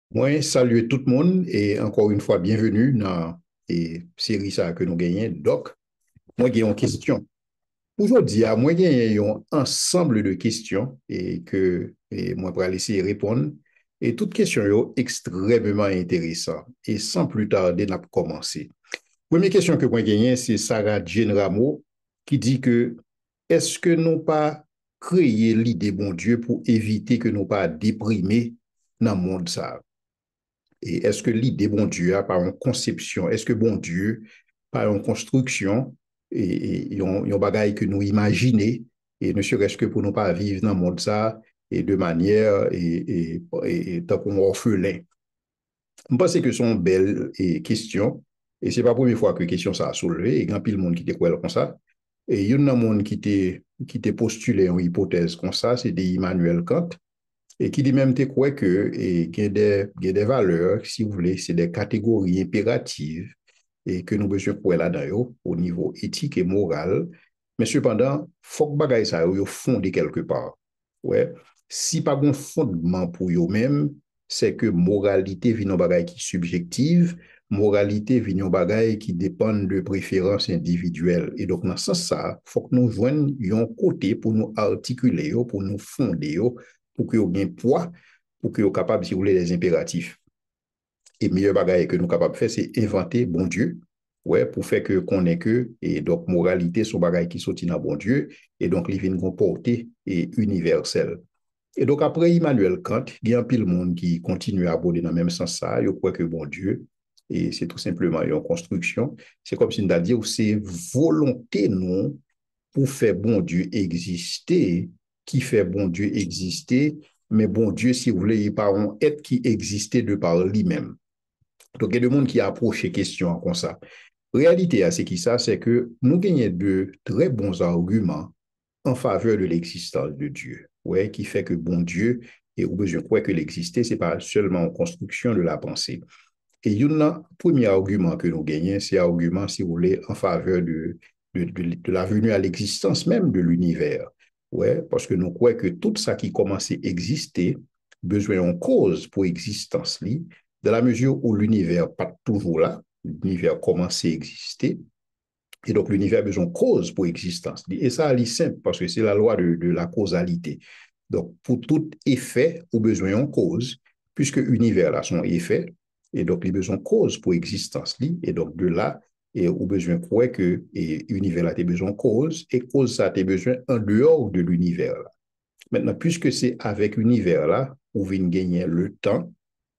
Moi, saluer tout le monde et encore une fois, bienvenue dans la série ça que nous gagnons. Donc, moi, j'ai une question. Aujourd'hui, moi, j'ai un ensemble de questions et moi, pour essayer de répondre. Et toutes questions sont extrêmement intéressantes. Et sans plus tarder, on a commencé. Première question que moi, j'ai, c'est Sarah Jane Rameau qui dit que est-ce que nous pas créer l'idée, bon Dieu, pour éviter que nous pas déprimer dans le monde ça? Et est-ce que l'idée, bon Dieu, a par une conception, est-ce que bon Dieu, par une construction, et yon bagaille que nous imaginons, et ne serait-ce que pour ne pas vivre dans le monde ça, et de manière, tant qu'on orphelin. Je pense que ce sont belles questions, et ce n'est pas la première fois que question ça a soulevé, et il y a pile de monde qui te croit comme ça. Et il y a un monde qui postulé une hypothèse comme ça, c'est Immanuel Kant, et qui dit même te quoi que il y a des valeurs, si vous voulez, c'est des catégories impératives et que nous besoin pour là-dedans au niveau éthique et moral. Mais cependant, faut que bagay ça yo fondé quelque part. Ouais. Si pas un fondement pour eux même, c'est que moralité vient un bagay qui est subjective, moralité vient un bagay qui dépend de préférences individuelles. Et donc, dans ce sens, ça, faut que nous joignions un côté pour nous articuler, pour nous fonder, pour que vous ayez poids, pour que vous capable, si vous voulez, les impératifs. Et meilleur bagage que nous capables de faire, c'est inventer bon Dieu, ouais, pour faire que qu'on ait que, et donc moralité, son bagage qui sortit dans bon Dieu, et donc il vient portée et universelle. Et donc après Immanuel Kant, il y a un pile monde qui continue à aborder dans le même sens ça, il croit que bon Dieu, et c'est tout simplement une construction. C'est comme si on a dit, c'est volonté non pour faire bon Dieu exister, qui fait bon Dieu exister, mais bon Dieu, si vous voulez, il pas un être qui existait de par lui-même. Donc, il y a des gens qui approchent ces questions comme ça. Réalité, c'est qui ça? C'est que nous gagnons de très bons arguments en faveur de l'existence de Dieu. Ouais, qui fait que bon Dieu, et au besoin quoi que l'exister, c'est pas seulement en construction de la pensée. Et il y a un premier argument que nous gagnons, c'est l'argument, si vous voulez, en faveur de la venue à l'existence même de l'univers. Ouais, parce que nous croyons que tout ça qui commence à exister, besoin en cause pour existence, dans la mesure où l'univers pas toujours là, l'univers commence à exister, et donc l'univers a besoin de cause pour existence. Et ça, c'est simple, parce que c'est la loi de la causalité. Donc, pour tout effet, au besoin en cause, puisque l'univers a son effet, et donc il a besoin de cause pour existence. Et donc, de là, et au besoin quoi que l'univers a besoin de cause, et cause ça a besoin en dehors de l'univers. Maintenant, puisque c'est avec l'univers là, où vient gagner le temps,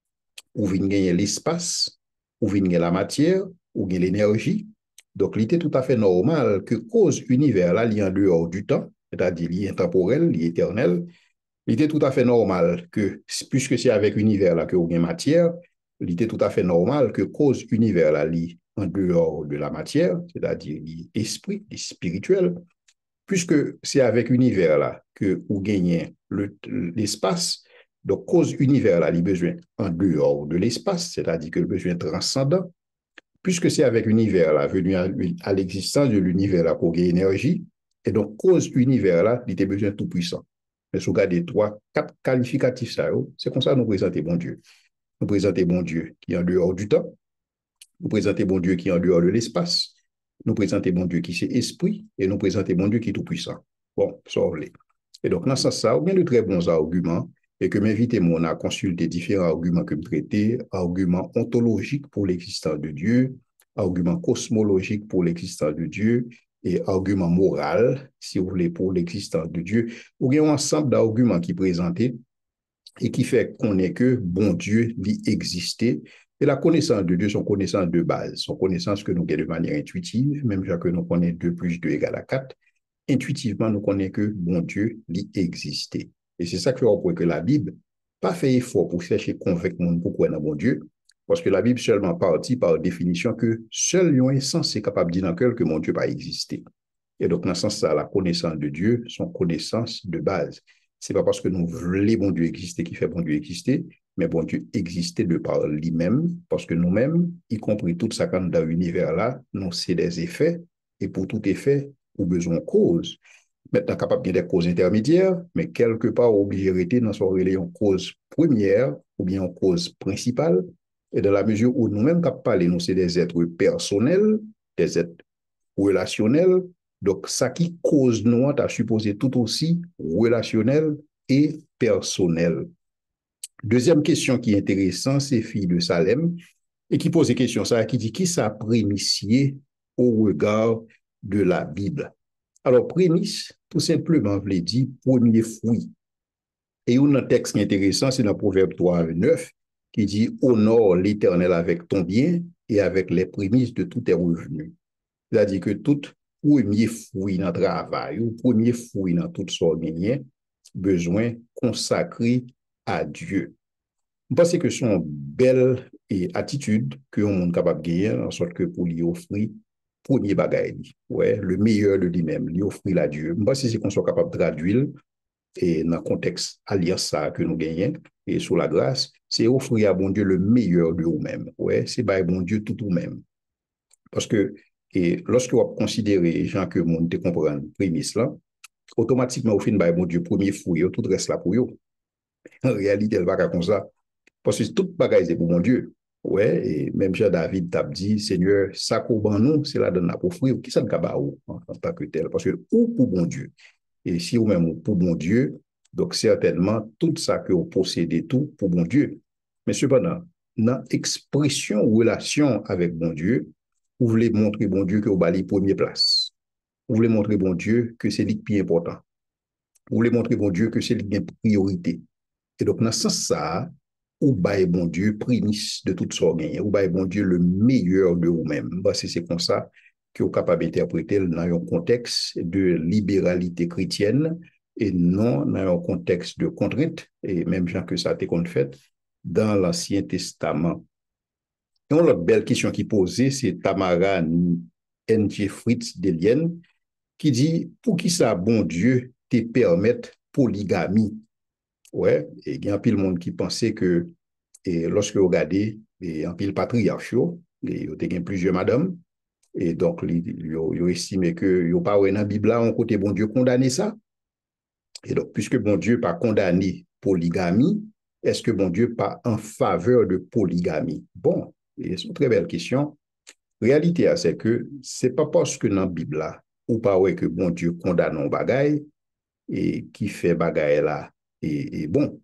où vient gagner l'espace, où vient gagner la matière, où vient l'énergie. Donc, il était tout à fait normal que cause univers là, en dehors du temps, c'est-à-dire il est intemporel, il est éternel. Il était tout à fait normal que, puisque c'est avec univers là que vous avez matière, il était tout à fait normal que cause univers là, en dehors de la matière, c'est-à-dire l'esprit, spirituel, puisque c'est avec univers là que vous gagnez l'espace, donc cause univers là, il besoin en dehors de l'espace, c'est-à-dire que le besoin transcendant, puisque c'est avec univers là, venu à l'existence de l'univers là pour gagner énergie, et donc cause univers là, il a besoin tout puissant. Mais si vous regardez trois, quatre qualificatifs, ça, c'est comme ça que nous présentons bon Dieu. Nous présentons bon Dieu qui est en dehors du temps, nous présentons bon Dieu qui est en dehors de l'espace, nous présentons bon Dieu qui c'est esprit, et nous présentons bon Dieu qui est tout puissant. Bon, ça, et donc, dans ce sens, ça, il y a de très bons arguments, et que m'invite moi à consulter différents arguments que me traiter, arguments ontologiques pour l'existence de Dieu, arguments cosmologiques pour l'existence de Dieu, et arguments moraux, si vous voulez, pour l'existence de Dieu. Ou bien un ensemble d'arguments qui présentent et qui fait qu'on est que bon Dieu lui existait. Et la connaissance de Dieu, son connaissance de base, son connaissance que nous avons de manière intuitive, même que nous connaissons 2 plus 2 égale à 4, intuitivement, nous connaissons que bon Dieu lui existait. Et c'est ça que on que la Bible pas fait effort pour chercher convaincre le monde pourquoi dans bon Dieu, parce que la Bible seulement partit par définition que seul un sens est capable de dire dans le cœur que mon Dieu pas existé. Et donc, dans ce sens-là, la connaissance de Dieu, son connaissance de base. C'est pas parce que nous voulons bon Dieu exister qui fait bon Dieu exister, mais bon Dieu existait de par lui-même, parce que nous-mêmes, y compris tout ça dans l'univers-là, nous c'est des effets, et pour tout effet, ou besoin de cause. Maintenant, capable de des causes intermédiaires, mais quelque part obligé de rester dans son une cause première ou bien une cause principale. Et dans la mesure où nous-mêmes, cap parler, nous, c'est des êtres personnels, des êtres relationnels. Donc, ça qui cause nous, tu as supposé tout aussi relationnel et personnel. Deuxième question qui est intéressante, c'est Fille de Salem, et qui pose des questions, ça, qui dit qui ça prémitié au regard de la Bible. Alors, prémisse, tout simplement, veut dire premier fruit. Et un texte qui est intéressant, c'est dans Proverbe 3:9, qui dit honore l'Éternel avec ton bien et avec les prémices de tous tes revenus. C'est-à-dire que tout premier fruit dans le travail ou premier fruit dans tout ce gagné, besoin consacré à Dieu. Je pense que c'est une belle attitude que on est capable de gagner en sorte que pour lui offrir premier bagage, ouais, le meilleur de lui-même, lui offrir à Dieu. Je pense que c'est qu'on soit capable de traduire et dans le contexte alliance ça que nous gagnons et sous la grâce, c'est offrir à bon Dieu le meilleur de vous-même. Ouais, c'est by bon Dieu tout vous-même. Parce que et lorsque vous considérez les gens que monde te comprendre prémisse là, automatiquement au fin by bon Dieu premier fouille, tout reste là pour vous. En réalité, elle va pas comme ça. Parce que tout bagage c'est pour mon Dieu. Ouais, et même Jean-David t'a dit, Seigneur, ça qu'on ban nous, c'est la donne pour offrir. Qui ça ne pas en tant que tel? Parce que ou pour bon Dieu. Et si vous même pour bon Dieu, donc certainement tout ça que vous possédez tout pour bon Dieu. Mais cependant, dans l'expression relation avec bon Dieu, vous voulez montrer bon Dieu que vous allez première place. Vous voulez montrer bon Dieu que c'est lui qui est important. Vous voulez montrer bon Dieu que c'est lui qui est priorité. Et donc, dans ce sens, ça, ou bail bon Dieu, prémisse de toute sorte, ou bail bon Dieu le meilleur de vous-même. Bah, c'est comme ça que vous êtes capable d'interpréter dans un contexte de libéralité chrétienne et non dans un contexte de contrainte, et même gens que ça a été fait dans l'Ancien Testament. Et une autre belle question qui posée, c'est Tamara N.G. Fritz Delienne, qui dit, pour qui ça, bon Dieu, te permette polygamie? Ouais, et il y a un pile monde qui pensait que et lorsque vous regardez, il y a un pile patriarche, il y a plusieurs madames, et donc ils ont estimé que il n'y a pas dans la Bible là, on côté bon Dieu condamné ça. Et donc, puisque bon Dieu pas condamné polygamie, est-ce que bon Dieu pas en faveur de polygamie? Bon, c'est une très belle question. Réalité, c'est que c'est pas parce que dans la Bible là, ou pas ouais que bon Dieu condamne un bagaille et qui fait bagaille là et bon.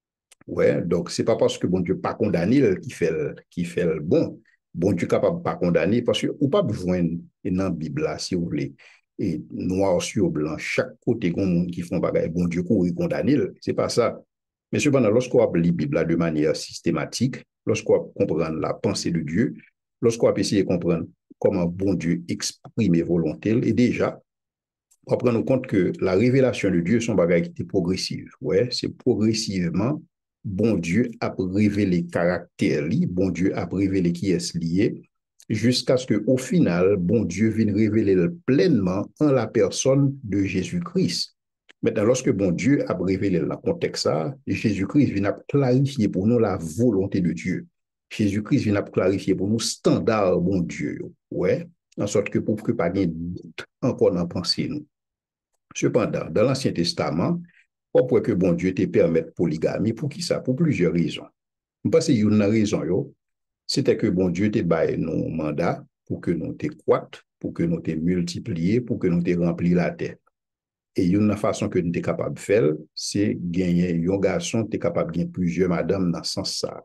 Ouais, donc c'est pas parce que bon Dieu pas condamné qui fait le bon. Bon Dieu capable pas condamner parce que ou pas besoin dans la Bible là si vous voulez et noir sur blanc chaque côté gon monde qui font bagaille bon Dieu courir condamner, c'est pas ça. Mais cependant lorsqu'on lit la Bible là de manière systématique, lorsqu'on comprend la pensée de Dieu, lorsqu'on essaie de comprendre comment bon Dieu exprime volonté et déjà on prend en compte que la révélation de Dieu, son bagage qui était progressive. Ouais, c'est progressivement, bon Dieu a révélé caractère, bon Dieu a révélé qui est lié, jusqu'à ce qu'au final, bon Dieu vienne révéler pleinement en la personne de Jésus-Christ. Maintenant, lorsque bon Dieu a révélé le contexte ça, Jésus-Christ vient clarifier pour nous la volonté de Dieu. Jésus-Christ vient clarifier pour nous standard bon Dieu. Ouais, en sorte que pour que pas de doute encore dans pensée nous. Cependant, dans l'Ancien Testament, on peut que bon Dieu te permette polygamie. Pour qui ça? Pour plusieurs raisons. Parce que une raison, c'était que bon Dieu te baille nos mandats pour que nous te croître, pour que nous te multiplier, pour que nous te remplir la terre. Et une façon que nous sommes capables de faire, c'est gagner un garçon, tu es capable de gagner plusieurs madames dans ce sens-là.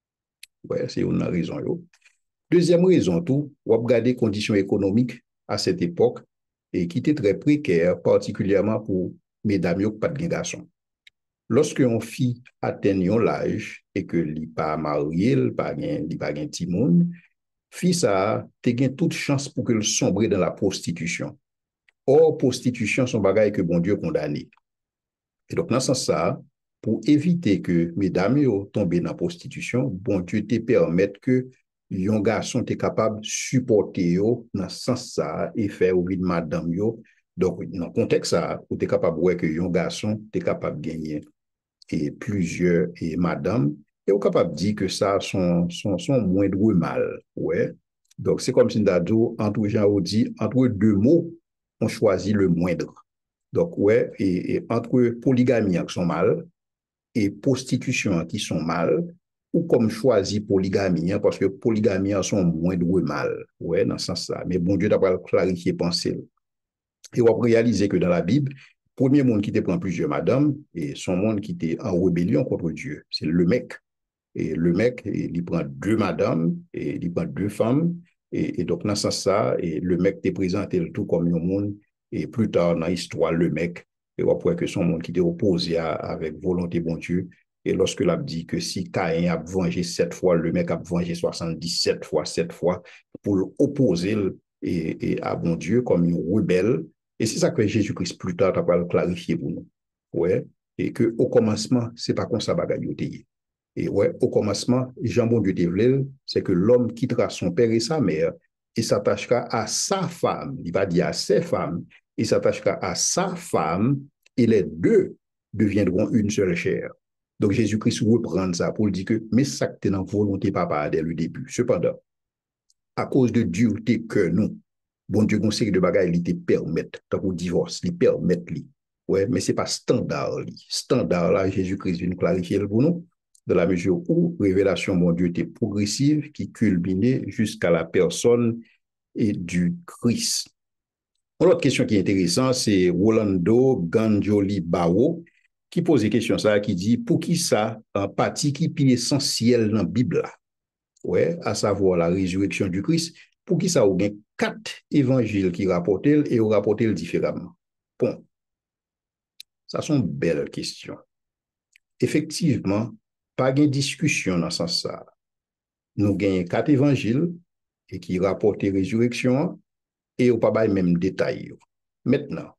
Ouais, c'est une raison. Deuxième raison, tout, on regarde les conditions économiques à cette époque et qui étaient très précaires, particulièrement pour mesdames qui n'ont pas de garçons. Lorsque une fille atteint l'âge et que n'est pas mariée, n'est pas un petit monde, fille ça, tu as toute chance pour qu'elle sombre dans la prostitution. Or, prostitution, son bagage que bon Dieu condamne. Et donc, dans ce sens, ça, pour éviter que mesdames tombent dans la prostitution, bon Dieu te permette que un garçon est capable de supporter dans ce sens ça et faire ouvrir madame yo. Donc, dans le contexte ça, tu es capable de voir que un garçon est capable de gagner et plusieurs et madame et on est capable de dire que ça sont moindre mal. Ouais. Donc, c'est comme si nous entre gens dit, entre deux mots, on choisit le moindre. Donc, ouais, et entre polygamie qui sont mal et prostitution qui sont mal, ou comme choisi polygamie, parce que polygamie sont moins de mal, ouais, dans ce sens-là. Mais bon Dieu, d'après clarifier pensée. Et on va réaliser que dans la Bible, le premier monde qui te prend plusieurs madames, et son monde qui était en rébellion contre Dieu, c'est le mec. Et le mec, il prend deux madames, et il prend deux femmes, et donc dans ce sens-là, et le mec te présente le tout comme un monde, et plus tard dans l'histoire, le mec, et on voit que son monde qui était opposé avec volonté bon Dieu, et lorsque l'a dit que si Caïn a vengé 7 fois, le mec a vengé 77 fois, 7 fois, pour l'opposer à bon Dieu comme une rebelle. Et c'est ça que Jésus-Christ plus tard a pas clarifié pour nous. Ouais. Et que au commencement, c'est pas comme ça bagaille. Et ouais, au commencement, Jean bon Dieu te c'est que l'homme quittera son père et sa mère et s'attachera à sa femme. Il va dire à ses femmes, il s'attachera à sa femme et les deux deviendront une seule chair. Donc Jésus-Christ reprend ça pour dire que, mais ça que dans volonté papa dès le début. Cependant, à cause de dureté que nous, bon Dieu, on sait de bagages, il te permettent, tant qu'on divorce, il permettent, ouais, mais c'est pas standard, standard là, Jésus-Christ vient clarifier pour nous, dans la mesure où révélation, mon Dieu, était progressive, qui culminait jusqu'à la personne et du Christ. L'autre question qui est intéressante, c'est Rolando Ganjoli Bao, qui pose une question ça, qui dit, pour qui ça, un parti qui est essentiel dans la Bible là? Ouais, à savoir la résurrection du Christ, pour qui ça a bien 4 évangiles qui rapportent et rapportent différemment. Bon, ça sont belles questions. Effectivement, pas de discussion dans ce sens ça. Nous gagnons 4 évangiles et qui rapportent résurrection et au pas même détail. Maintenant,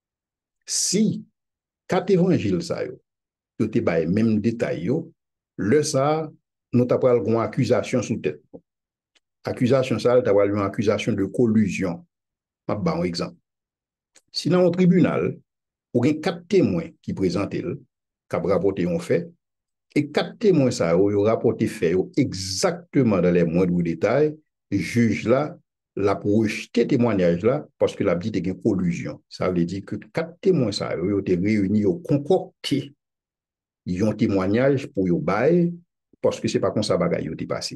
si 4 évangiles ça yo, te même détail le ça nous t'appelle une accusation sous tête. Accusation ça, t'appelle une accusation de collusion. Je vais un exemple. Si dans un tribunal, il y a 4 témoins qui présentent, qui ont rapporté un fait, et 4 témoins, ça, ont rapporté fait exactement dans les moindres détails, le juge là, l'a rejeté témoignage là, parce que la dit qu'il y a une collusion. Ça veut dire que 4 témoins, ça, ont été réunis, ont concocté, ils ont un témoignage pour y bail, parce que c'est pas comme ça bagaille ont été passé.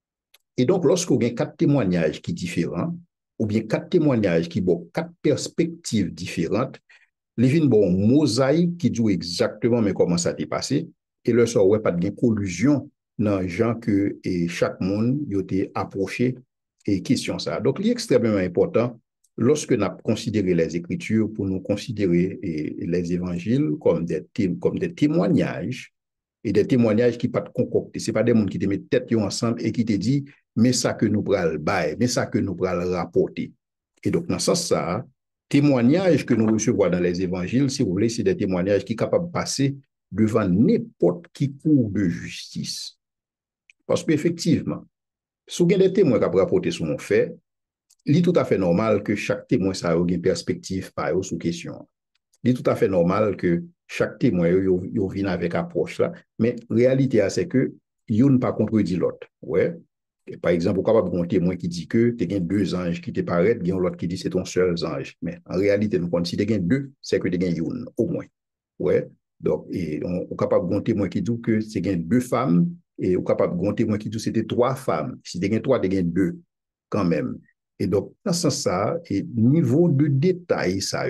Et donc, lorsqu'on a 4 témoignages qui sont différents, ou bien 4 témoignages qui ont 4 perspectives différentes, les vignes bon mosaïque qui dit exactement mais comment ça t'est passé, et le sort ouais pas de collusion dans les gens que et chaque monde a été approché et question ça. Donc, c'est extrêmement important lorsque nous considérons les Écritures pour nous considérer les évangiles comme des témoignages et des témoignages qui pas concoctés. Ce n'est pas des gens qui te mettent tête ensemble et qui te disent mais ça que nous prenons bail, mais ça que nous prenons rapporter. Et donc, dans ce sens, ça, témoignages que nous recevons dans les évangiles, si vous voulez, c'est des témoignages qui sont capables de passer devant n'importe qui cour de justice. Parce qu'effectivement, si vous avez des témoins qui ont rapporté sur mon fait, il est tout à fait normal que chaque témoin ait une perspective par sous question. Il est tout à fait normal que chaque témoin vienne avec approche là, mais la réalité c'est que il ne pas contredit l'autre. Ouais. Et par exemple, vous capable un témoin qui dit que tu as 2 anges qui te paraissent, il y a l'autre qui dit c'est ton seul ange. Mais en réalité, nous si tu as 2, c'est que tu as une au moins. Ouais. Donc, et on est capable un témoin qui dit que c'est 2 femmes, et on est capable un témoin qui dit que c'était 3 femmes. Si tu as 3, tu as 2 quand même. Et donc, dans ce sens, ça, et niveau de détail, ça,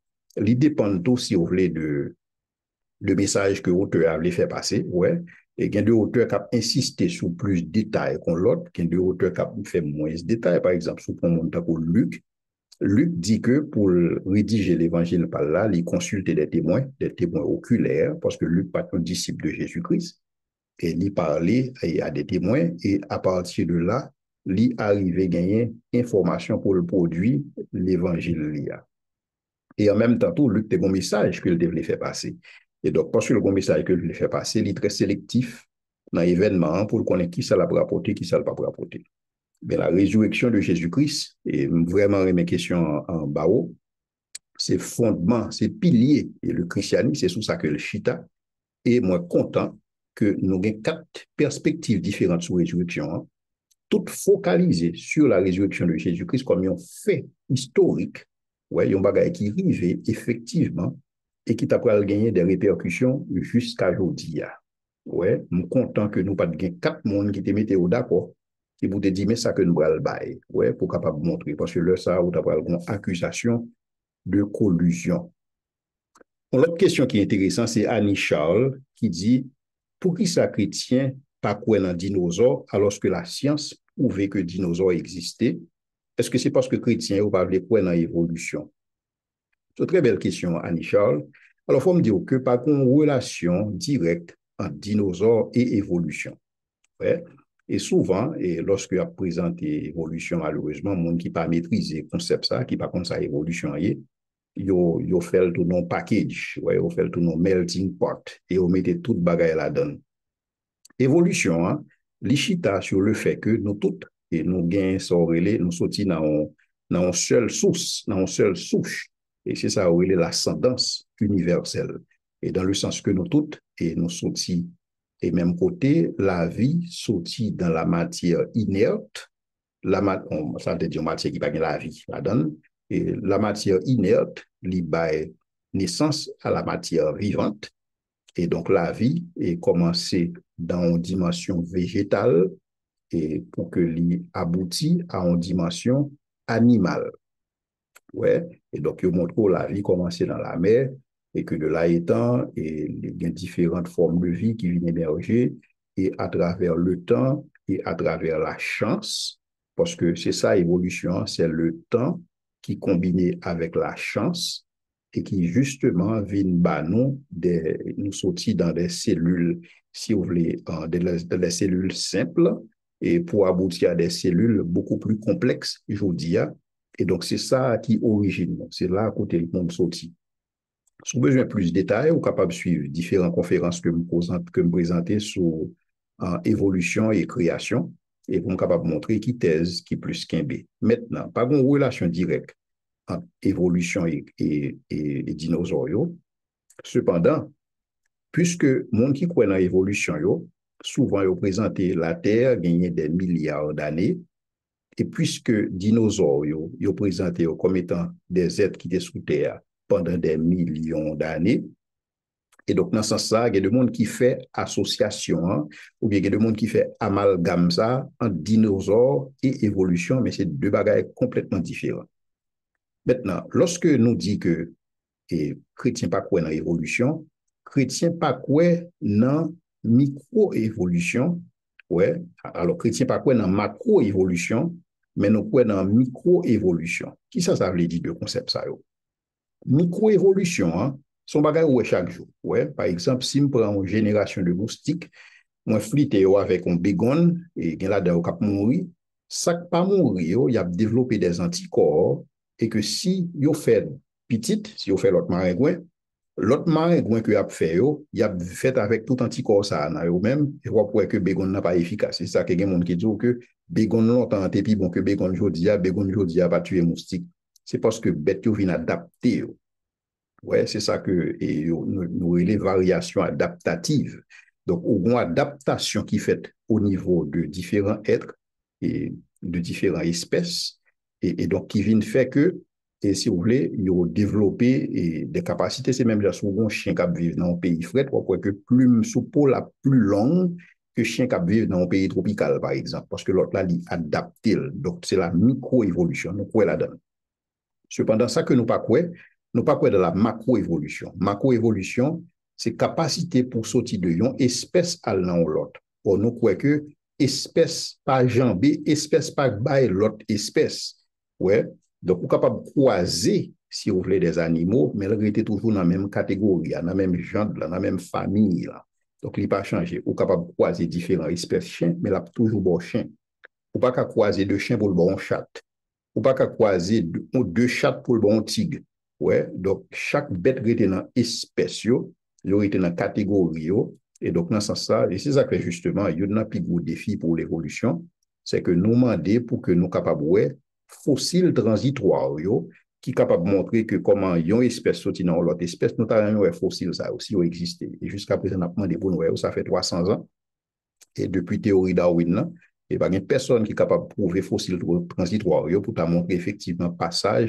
il dépend aussi, si vous voulez, de message que l'auteur a voulu faire passer, ouais. Et il y a des auteurs qui ont insisté sur plus de détails qu'on l'autre, il y a des auteurs qui ont fait moins de détails, par exemple, sur le monde comme Luc. Luc dit que pour rédiger l'évangile par là, il consulte des témoins oculaires, parce que Luc n'est pas un disciple de Jésus-Christ, et il parlait à des témoins, et à partir de là, il arrivait à gagner information pour le produit, l'évangile. Et en même temps, tout, Luc, c'est un message qu'il devait faire passer. Et donc, parce que le bon message que je fait passer, il est très sélectif dans l'événement pour connaître qui ça l'a rapporté, qui ça l'a pas rapporté. Mais la résurrection de Jésus-Christ, et vraiment mes questions en bas haut, c'est fondement, c'est pilier. Et le christianisme, c'est sous ça que le chita. Et moi, content que nous avons 4 perspectives différentes sur la résurrection, hein, toutes focalisées sur la résurrection de Jésus-Christ comme un fait historique. Ouais, yon bagay qui rive effectivement et qui t'a pral gagner des répercussions jusqu'à aujourd'hui. Ouais, je suis content que nous pas de quatre personnes qui te mettent d'accord qui vous te dire mais ça que nous bral bail. Ouais, pour capable montrer parce que là ça ou t'as pral une accusation de collusion. L'autre question qui est intéressante, c'est Annie Charles qui dit pour qui ça chrétien pas quoi dans dinosaure alors que la science prouvait que dinosaures existaient? Est-ce que c'est parce que chrétien ou pas quoi dans l'évolution? C'est une très belle question, Annie Charles. Alors, il faut me dire que pas une relation directe entre dinosaures et évolution. Ouais. Et souvent, et lorsque a présenté évolution, malheureusement, le monde qui pas maîtriser le concept ça, qui pas comme ça évolution, yo fait tout non package, ouais, yo fait tout non melting pot, et on mettait toute bagaille là-dedans. Évolution, hein, l'ishita sur le fait que nous toutes, et nous gagnons sans relais, nous sortis dans une seule source, dans une seule souche. Et c'est ça, relais l'ascendance universelle. Et dans le sens que nous toutes, et nous sortis, et même côté, la vie sortit dans la matière inerte, ça veut dire matière qui n'a pas la vie, la donne, et la matière inerte, li bail naissance à la matière vivante, et donc, la vie est commencée dans une dimension végétale et pour que l'y aboutit à une dimension animale. Ouais. Et donc, il montre que la vie commençait dans la mer et que de là étant, il y a différentes formes de vie qui viennent émerger et à travers le temps et à travers la chance, parce que c'est ça, évolution, c'est le temps qui combiné avec la chance et qui justement vient nous sortir dans des cellules, si vous voulez, des cellules simples et pour aboutir à des cellules beaucoup plus complexes, je vous dis. Et donc, c'est ça qui origine. C'est là à côté le monde sorti. Si vous avez besoin de plus de détails, vous êtes capable de suivre différentes conférences que me présenter sur évolution et création. Et vous êtes capable de montrer qui thèse, qui plus qu'un B. Maintenant, pas une relation directe entre évolution et dinosaures. Cependant, puisque le monde qui croit dans l'évolution, souvent, ils présenté la Terre gagné des milliards d'années. Et puisque dinosaures, ils présenté comme étant des êtres qui étaient sous terre pendant des millions d'années, et donc dans ce sens-là, il y a des gens qui fait association, hein, ou bien il y a des gens qui fait amalgame ça entre dinosaures et évolution, mais c'est deux bagages complètement différents. Maintenant, lorsque nous dit que et chrétien pas quoi dans l'évolution, chrétien pas quoi dans micro-évolution, ouais, alors chrétien pas quoi dans macro-évolution, mais nous quoi dans micro-évolution. Qui ça veut dire de concept ça yo? Micro-évolution, hein, son bagage ouais chaque jour. Ouais, par exemple, si je prends une génération de moustiques, moi flité avec un bégon et là dedans cap mourir, ça pas mourir, il a développé des anticorps et que si yo fait petite, si yo fait l'autre maringouin que a fait il a fait avec tout anticorps ça na yo même et voit pour que bégon n'a pas efficace. C'est ça que gen monde qui dit que bégon longtemps était plus bon que bégon jodi a pas tuer moustique. C'est parce que bête yo vient adapter. Ouais, c'est ça que nous les variations adaptatives. Donc, une adaptation qui est faite au niveau de différents êtres et de différentes espèces, et donc qui vient faire que, et si vous voulez, ils ont développé des capacités, c'est même là, souvent, chien qui vivent dans un pays frais, on croit que plume sous peau la plus longue que chien qui vivent dans un pays tropical, par exemple, parce que l'autre là, il adapté. Donc, c'est la micro-évolution, nous quoi là-dedans. Cependant, ça que nous pas quoi de la macroévolution. Macroévolution, c'est capacité pour sortir de yon espèce à l'un ou l'autre. Or, nous croyons que espèce pas jambé, espèce pas bail l'autre espèce. Ouais. Donc, vous capable de croiser, si vous voulez, des animaux, mais ils étaient toujours dans la même catégorie, dans la même genre, dans la même famille. Là. Donc, il n'est pas changé. Vous capable de croiser différentes espèces de chiens, mais là, toujours bon chien. Vous pas croiser deux chiens pour le bon chat. Ou pas qu'à croiser deux chats pour le bon tigre. Ouais, donc chaque bête était dans espèce, il était dans catégorie. Et donc, dans ce sens, et c'est ça que justement, il y a un plus gros défi pour l'évolution, c'est que nous demander pour que nous capables de fossiles transitoires, qui capable de montrer que comment une espèce sorti dans l'autre espèce, notamment fossiles, ça aussi existé. Et jusqu'à présent, on a demandé pour nous, ça fait 300 ans. Et depuis théorie Darwin, il n'y a pas personne qui est capable de prouver fossile transitoire pour te montrer effectivement passage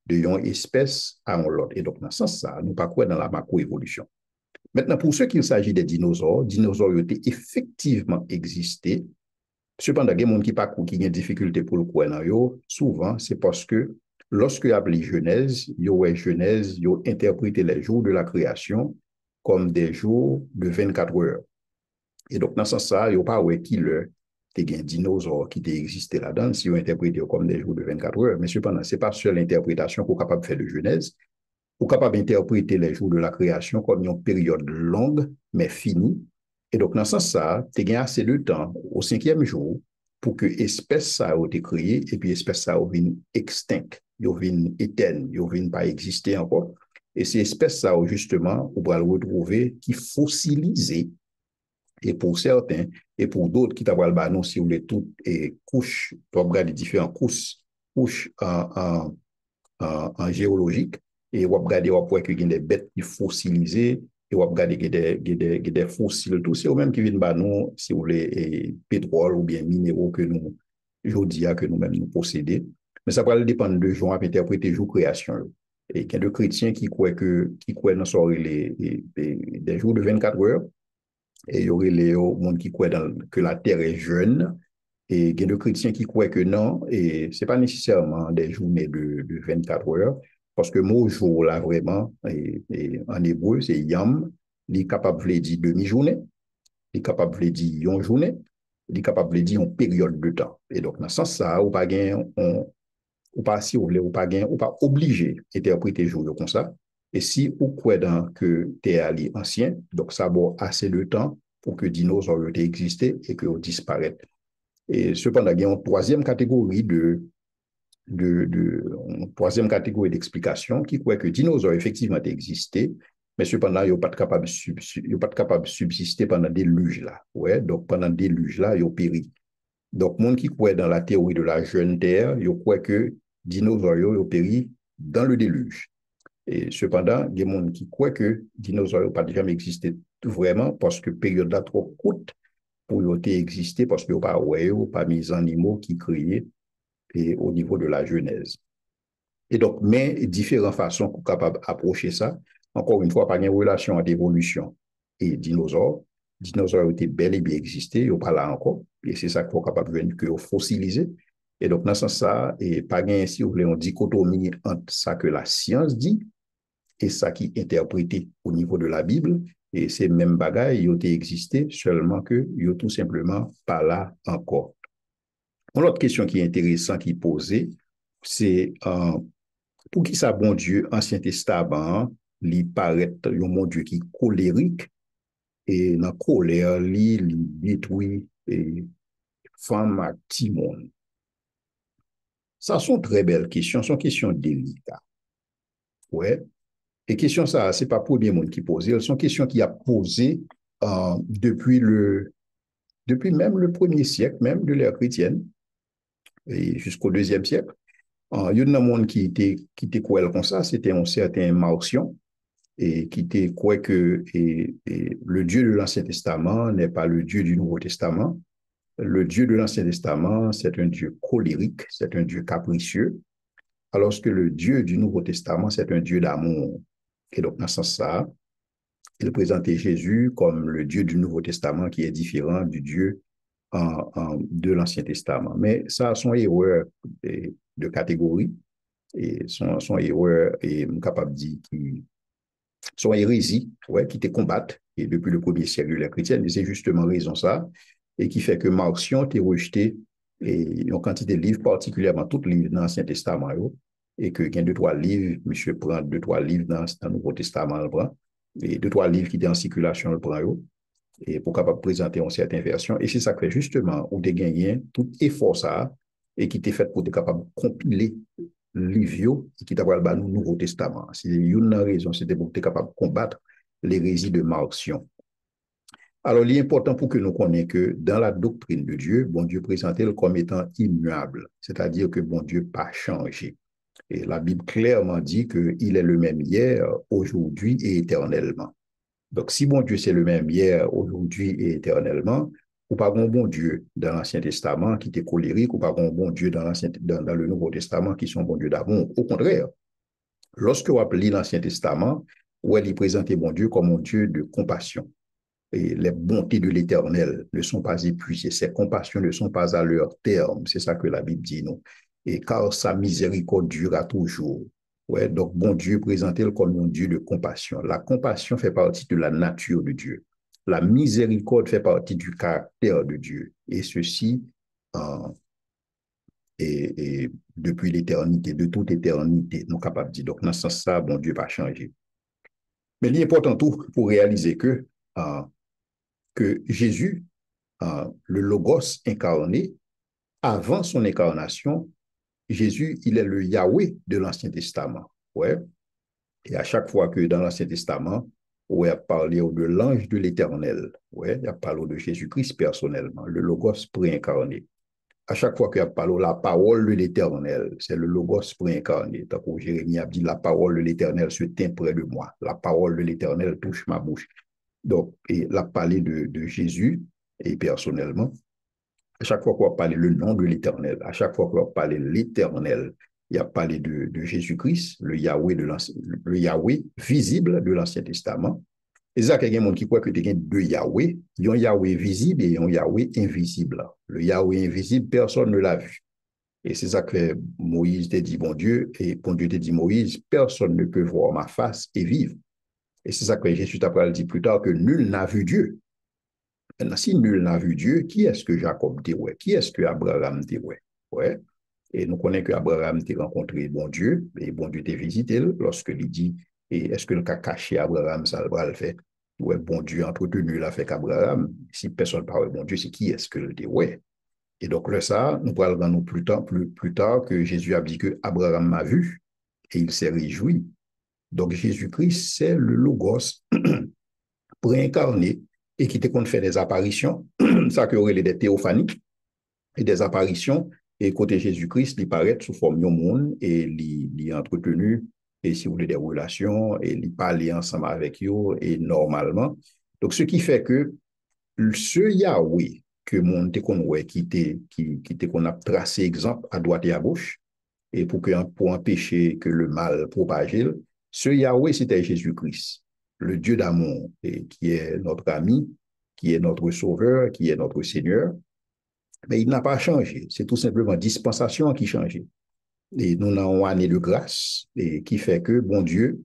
de yon espèce à l'autre. Et donc, dans ce sens, ça, nous pas quoi dans la macroévolution. Maintenant, pour ceux qu'il s'agit des dinosaures ont effectivement existé. Cependant, il y a des gens qui ont des difficultés pour le croire. Souvent, c'est parce que lorsque y a les Genèse, ils ont interprété les jours de la création comme des jours de 24 heures. Et donc, dans ce sens, il n'y a pas de dinosaures qui existaient là-dedans, si on interprète comme des jours de 24 heures. Mais cependant, ce n'est pas seule l'interprétation qu'on est capable de faire de Genèse. On est capable d'interpréter les jours de la création comme une période longue, mais finie. Et donc, dans ce sens, tu as assez de temps au 5e jour pour que l'espèce ça a été créée et puis l'espèce ça a été extincte, il a été éteinte, il n'a pas existé encore. Et ces espèces ça, justement, on va le retrouver qui fossilisées. Et pour certains, et pour d'autres qui t'avaient le non, si vous voulez, toutes et couches, tu regarder différentes couches en géologique, et vous regardez, vous voyez qu'il y a des bêtes qui fossilisées, et vous regardez qu'il y a des fossiles, tout c'est eux-mêmes qui viennent, non, si vous voulez, pétrole ou bien minéraux que nous, aujourd'hui, que nous-mêmes nous possédons. Mais ça va dépendre de gens à interpréter jour création. Et il y a des chrétiens qui croient dans des jours de 24 heures, et il y aurait les gens qui croient que la terre est jeune, et il y a des chrétiens qui croient que non, et ce n'est pas nécessairement des journées de 24 heures, parce que le mot jour, là, vraiment, en hébreu, c'est yam, il est capable de dire demi-journée, il est capable de dire une journée, il est capable de dire une période de temps. Et donc, dans ce sens, ça, ou pas ou pas, si vous voulez, ou pas obligé d'interpréter jour comme ça. Et si vous croyez que tu ancien, donc ça va assez de temps pour que dinosaures aient existé et que disparaissent. Et cependant, il y a une troisième catégorie troisième catégorie d'explication qui croit que dinosaures effectivement existé, mais cependant, ils n'ont pas capable de subsister pendant des déluge là. Ouais, donc pendant des déluge là, ils ont péri. Donc, monde qui croit dans la théorie de la jeune Terre, ils croient que dinosaures ont péri dans le déluge. Et cependant, il y a des gens qui croient que dinosaures n'ont pas jamais existé vraiment parce que période là trop courte pour exister parce qu'il n'y a pas mis animaux qui créaient et au niveau de la Genèse. Et donc, mais différentes façons pour capable approcher ça. Encore une fois, pas une relation entre évolution et dinosaures. Dinosaures ont été bel et bien existé, ils n'ont pas là encore. Et c'est ça qu'il faut capable de que fossiliser. Et donc, dans ce sens, ça, et pas gain, si vous voulez, une dichotomie entre ça que la science dit et ça qui est interprété au niveau de la Bible. Et ces mêmes bagailles, ils ont existé, seulement que ils ont tout simplement pas là encore. Une autre question qui est intéressante qui est posée, c'est pour qui ça, bon Dieu, Ancien Testament, il paraît un bon Dieu qui est colérique et dans la colère, il détruit et femme à Timon. Ça sont très belles questions, sont questions délicates. Ouais. Et question ça, c'est pas pour des monde qui pose, elles sont questions qui a posé depuis même le premier siècle, même de l'ère chrétienne, et jusqu'au deuxième siècle. Il y a un monde qui était quoi comme ça, c'était un certain Marcion, et qui était quoi que le Dieu de l'Ancien Testament n'est pas le Dieu du Nouveau Testament. Le Dieu de l'Ancien Testament, c'est un Dieu colérique, c'est un Dieu capricieux, alors que le Dieu du Nouveau Testament, c'est un Dieu d'amour. Et donc, dans ce sens-là, il présentait Jésus comme le Dieu du Nouveau Testament qui est différent du Dieu de l'Ancien Testament. Mais ça, son erreur de catégorie, et son erreur, et capable de dire, son hérésie, ouais, qui te combattent et depuis le premier siècle de la chrétienne, et c'est justement raison ça, et qui fait que Marcion t'a rejeté et une quantité de livres, particulièrement tous les livres dans l'Ancien Testament, et que il y a deux, trois livres, monsieur prend deux, trois livres dans le Nouveau Testament, le prend, et deux, trois livres qui étaient en circulation, le prend, et pour capable présenter une certaine version. Et c'est ça que fait justement, où tu gagné tout effort ça, et qui t'est fait pour être capable de compiler livre et qui t'a le Nouveau Testament. C'est une raison, c'était pour être capable de combattre l'hérésie de Marcion. Alors, il est important pour que nous connaissions que dans la doctrine de Dieu, bon Dieu présentait comme étant immuable, c'est-à-dire que bon Dieu n'a pas changé. Et la Bible clairement dit qu'il est le même hier, aujourd'hui et éternellement. Donc, si bon Dieu c'est le même hier, aujourd'hui et éternellement, ou pas un bon Dieu dans l'Ancien Testament qui était colérique, ou pas un bon Dieu dans le Nouveau Testament qui sont bon Dieu d'amour. Au contraire, Lorsque on lit l'Ancien Testament, où il présentait bon Dieu comme un Dieu de compassion. Et les bontés de l'Éternel ne sont pas épuisées, ses compassions ne sont pas à leur terme. C'est ça que la Bible dit, non? Et car sa miséricorde durera toujours. Ouais, donc, bon Dieu présenté comme un Dieu de compassion. La compassion fait partie de la nature de Dieu. La miséricorde fait partie du caractère de Dieu. Et ceci, euh, et depuis l'éternité, de toute éternité, nous sommes capables de dire. Donc, dans ce sens, ça, bon Dieu n'a pas changé. Mais il est important tout pour réaliser que Jésus, le Logos incarné, avant son incarnation, Jésus, il est le Yahweh de l'Ancien Testament. Ouais. Et à chaque fois que dans l'Ancien Testament, on a parlé de l'ange de l'Éternel, ouais, il a parlé de Jésus-Christ personnellement, le Logos préincarné. À chaque fois qu'il y a parlé de la parole de l'Éternel, c'est le Logos préincarné. Donc, Jérémie a dit, la parole de l'Éternel se tient près de moi. La parole de l'Éternel touche ma bouche. Donc, il a parlé de Jésus, et personnellement, à chaque fois qu'on va parler le nom de l'Éternel, à chaque fois qu'on va parler l'Éternel, il a parlé de Jésus-Christ, le Yahweh visible de l'Ancien Testament. Et ça, il y a des gens qui croient que tu as deux Yahweh. Il y a un Yahweh visible et un Yahweh invisible. Le Yahweh invisible, personne ne l'a vu. Et c'est ça que Moïse t'a dit, bon Dieu, et bon Dieu t'a dit, Moïse, personne ne peut voir ma face et vivre. Et c'est ça que Jésus t'a dit plus tard, que nul n'a vu Dieu. Maintenant, si nul n'a vu Dieu, qui est-ce que Jacob dit ouais? Qui est-ce que Abraham dit ouais? Ouais. Et nous connaissons qu'Abraham t'a rencontré bon Dieu, et bon Dieu t'a visité lorsque il dit, et est-ce que le cas caché Abraham, ça va le faire? Ouais, bon Dieu entretenu l'a fait qu'Abraham. Si personne ne parle bon Dieu, c'est qui est-ce que le dit ouais? Et donc, là, ça, nous parlerons plus tard que Jésus a dit que Abraham m'a vu et il s'est réjoui. Donc, Jésus-Christ, c'est le Logos préincarné et qui te compte faire des apparitions, ça que aurait des théophanies et des apparitions, et côté Jésus-Christ, il paraît sous forme de monde et il est entretenu, et si vous voulez, des relations, et il parle ensemble avec eux, et normalement. Donc, ce qui fait que ce Yahweh que mon qu'on a tracé exemple à droite et à gauche, et pour empêcher que le mal propage, ce Yahweh, c'était Jésus-Christ, le Dieu d'amour, et qui est notre ami, qui est notre sauveur, qui est notre Seigneur. Mais il n'a pas changé. C'est tout simplement dispensation qui change. Et nous avons une année de grâce et qui fait que, bon Dieu,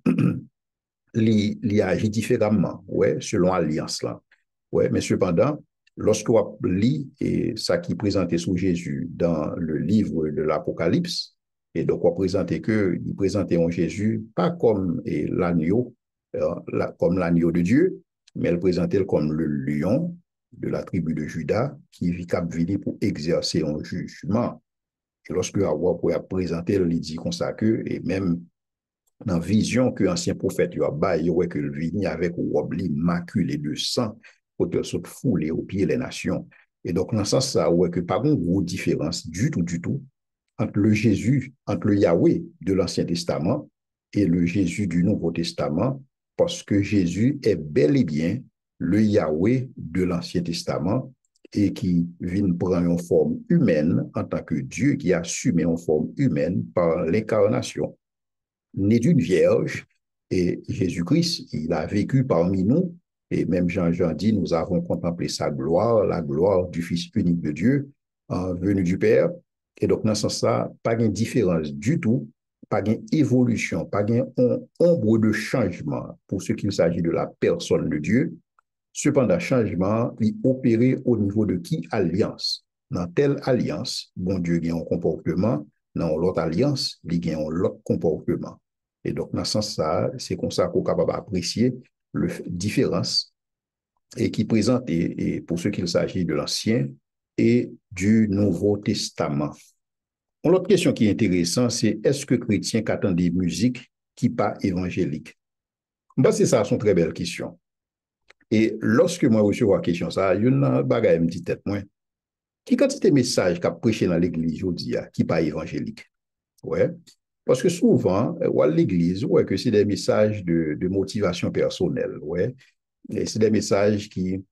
il agit différemment, ouais, selon l'alliance là. Ouais, mais cependant, lorsqu'on lit et ça qui est présenté sous Jésus dans le livre de l'Apocalypse, et donc on présentait que il présentait en Jésus pas comme l'agneau, comme l'agneau de Dieu, mais il présentait comme le lion de la tribu de Juda qui vit cap venir pour exercer un jugement. Et lorsque Awa pour présenter, il dit comme ça que, et même dans la vision que l'ancien prophète a bas, il y que le vini avec robe maculé de sang pour te se fouler au pied les nations. Et donc, dans ce sens, ça, ouais, que pas une grosse différence du tout, entre le Jésus, entre le Yahweh de l'Ancien Testament et le Jésus du Nouveau Testament, parce que Jésus est bel et bien le Yahweh de l'Ancien Testament et qui vient prendre une forme humaine en tant que Dieu qui assume une forme humaine par l'incarnation né d'une vierge, et Jésus-Christ, il a vécu parmi nous, et même Jean dit, nous avons contemplé sa gloire, la gloire du Fils unique de Dieu, venu du Père. Et donc, dans ce sens-là, pas de différence du tout, pas d'évolution, pas d'ombre de changement pour ce qu'il s'agit de la personne de Dieu. Cependant, changement, il opéré au niveau de qui alliance. Dans telle alliance, bon Dieu a un comportement, dans l'autre alliance, il a un autre comportement. Et donc, dans ce sens-là, c'est comme ça qu'on est capable d'apprécier la différence et qui présente, et pour ce qu'il s'agit de l'Ancien et du Nouveau Testament. L'autre question qui est intéressante, c'est est-ce que chrétien attendent des musiques qui pas évangéliques? Bah, c'est ça, c'est une très belle question. Et lorsque moi reçois la question, ça, il y a une bagaille me dit tête, moi, qui quantité de messages qu'a prêché dans l'église aujourd'hui, qui pas évangélique? Ouais. Parce que souvent, à l'église, ouais, que c'est des messages de motivation personnelle, ouais. Et c'est des messages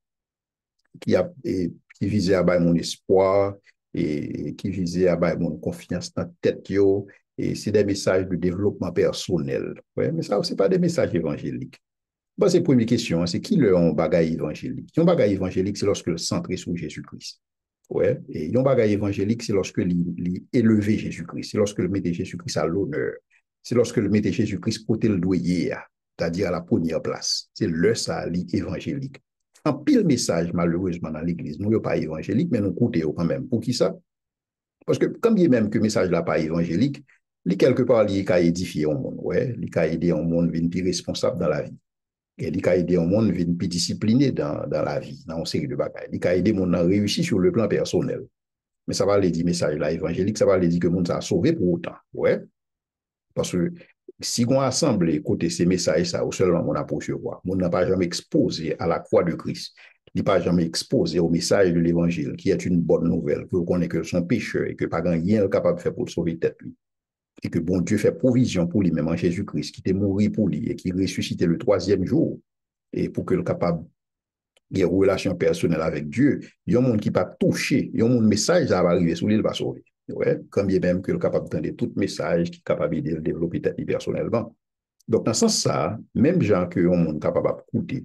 qui visaient à bâtir mon espoir et qui visaient à bâtir mon confiance dans la tête, yo, et c'est des messages de développement personnel. Ouais, mais ça, c'est pas des messages évangéliques. Bon, c'est la première question, c'est qui le un bagage évangélique? Un bagage évangélique, c'est lorsque le centré sur Jésus-Christ. Ouais, et un bagage évangélique, c'est lorsque l'élever Jésus-Christ, c'est lorsque le mettre Jésus-Christ à l'honneur, c'est lorsque le mettre Jésus-Christ côté le doyer, c'est-à-dire à la première place. C'est le ça évangélique. En pile message, malheureusement, dans l'Église, nous, pas évangélique, mais nous écoutons quand même. Pour qui ça? Parce que, comme il y a même que le message là pas évangélique, il quelque part, il a édifié au monde, ouais, il a aidé au monde à être plus responsable dans la vie. Et il a aidé au monde à être plus discipliné dans la vie, dans une série de bagages. Il a aidé au monde à réussir sur le plan personnel. Mais ça va aller dire message là évangélique, ça va aller dire que le monde s'est sauvé pour autant, ouais. Parce que si on assemble côté ces messages, ça, ou seulement on a pour recevoir, on n'a pas jamais exposé à la croix de Christ. Il n'est pas jamais exposé au message de l'évangile, qui est une bonne nouvelle, que vous connaissez que son pécheur et que pas rien capable de faire pour sauver tête lui. Et que bon Dieu fait provision pour lui, même en Jésus-Christ, qui était mort pour lui et qui ressuscité le troisième jour, et pour que le capable des relations personnelles avec Dieu, il y a un monde qui pas touché, il y a un monde message ça va arriver sur lui, il va sauver. Ouais, comme bien même que le capable d'entendre tout message qui est capable de développer personnellement. Donc, dans ce sens, ça, même gens que on monde capable d'écouter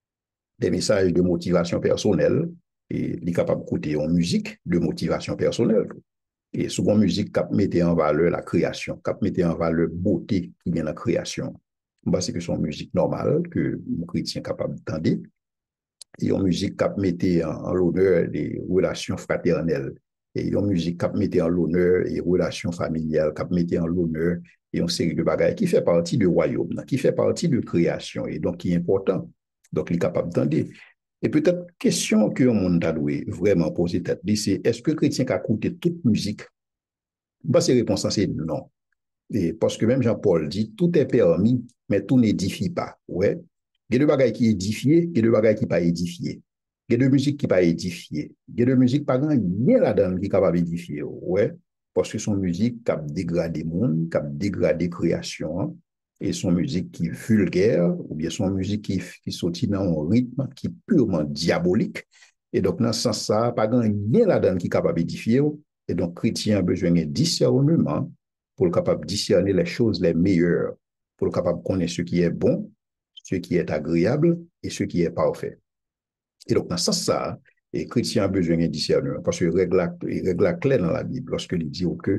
des messages de motivation personnelle, et il est capable d'écouter en musique de motivation personnelle. Et souvent, musique cap mettait en valeur la création, cap mettait en valeur beauté qui vient de la création. Bah, c'est que son musique normale que les chrétiens capable d'entendre et une musique qui mettait en l'honneur des relations fraternelles, et une musique qui mettait en l'honneur des relations familiales, qui mettait en l'honneur et une série de bagages qui fait partie du royaume, qui fait partie de création, et donc qui est important. Donc, il est capable d'entendre. Et peut-être, question que le monde a vraiment posé tête, c'est est-ce que le chrétien a écouté toute musique? Bah, c'est réponse, c'est non. Et parce que même Jean-Paul dit, tout est permis, mais tout n'édifie pas. Ouais. Il y a des bagages qui édifient, il y a des bagages qui pas édifiés. Il y a des musiques qui pas édifiées. Il y a des musiques pas grand rien là-dedans qui est capable d'édifier. Ouais. Parce que son musique qui a dégradé le monde, qui a dégradé la création, hein, et son musique qui est vulgaire, ou bien son musique qui sortit dans un rythme qui est purement diabolique. Et donc, dans ce sens, ça, pas grand rien là-dedans qui est capable d'édifier. Et donc, chrétien a besoin de discernement pour le capable discerner les choses les meilleures, pour le capable connaître ce qui est bon, ce qui est agréable et ce qui est parfait. Et donc, dans ce sens, ça, les chrétiens ont besoin de discernement, parce que règle claire dans la Bible, lorsqu'il dit que